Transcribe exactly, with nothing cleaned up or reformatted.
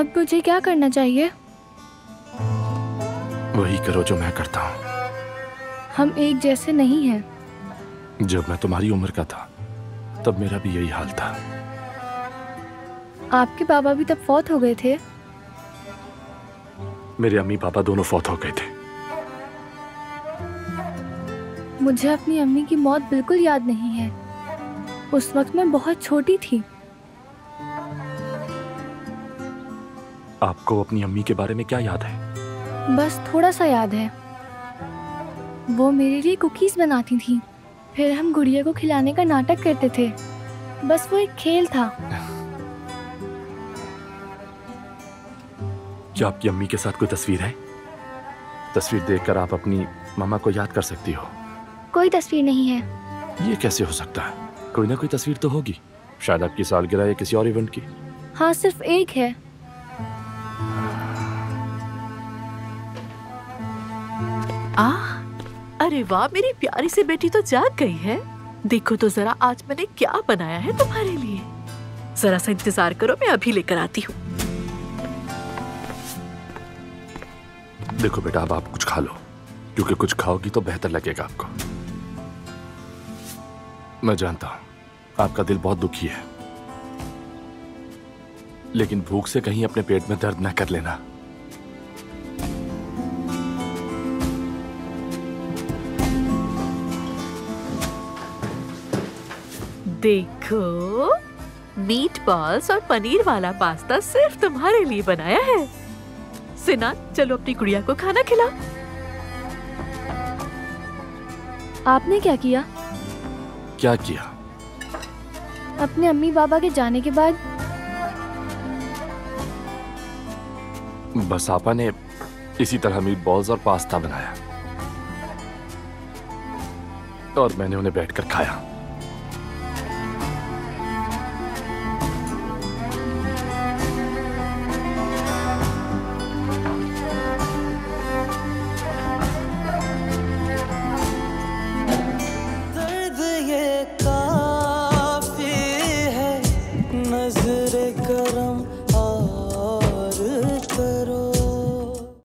अब मुझे क्या करना चाहिए? वही करो जो मैं करता हूँ। हम एक जैसे नहीं हैं। जब मैं तुम्हारी उम्र का था तब मेरा भी यही हाल था। आपके पापा भी तब फौत हो गए थे? मेरे अम्मी पापा दोनों फौत हो गए थे। मुझे अपनी अम्मी की मौत बिल्कुल याद नहीं है। उस वक्त मैं बहुत छोटी थी। आपको अपनी अम्मी के बारे में क्या याद है? बस थोड़ा सा याद है। वो मेरे लिए कुकीज बनाती थी, फिर हम गुड़िया को खिलाने का नाटक करते थे। बस वो एक खेल था। क्या आपकी अम्मी के साथ कोई तस्वीर है? तस्वीर देखकर आप अपनी मामा को याद कर सकती हो। कोई तस्वीर नहीं है। ये कैसे हो सकता है? कोई ना कोई तस्वीर तो होगी। शायद आपकी सालगिरह या किसी और इवेंट की। हाँ, सिर्फ एक है। आह, अरे वाह, मेरी प्यारी सी बेटी तो जाग गई है। देखो तो जरा आज मैंने क्या बनाया है तुम्हारे लिए। जरा सा इंतजार करो, मैं अभी लेकर आती हूँ। देखो बेटा, अब आप कुछ खा लो, क्योंकि कुछ खाओगी तो बेहतर लगेगा आपको। मैं जानता हूं आपका दिल बहुत दुखी है, लेकिन भूख से कहीं अपने पेट में दर्द न कर लेना। देखो, मीट बॉल्स और पनीर वाला पास्ता सिर्फ तुम्हारे लिए बनाया है। सिनान, चलो अपनी गुड़िया को खाना खिलाओ। आपने क्या किया? क्या किया? अपने अम्मी पापा के जाने के बाद बस आपा ने इसी तरह मीट बॉल्स और पास्ता बनाया और मैंने उन्हें बैठकर खाया। नजरे करम और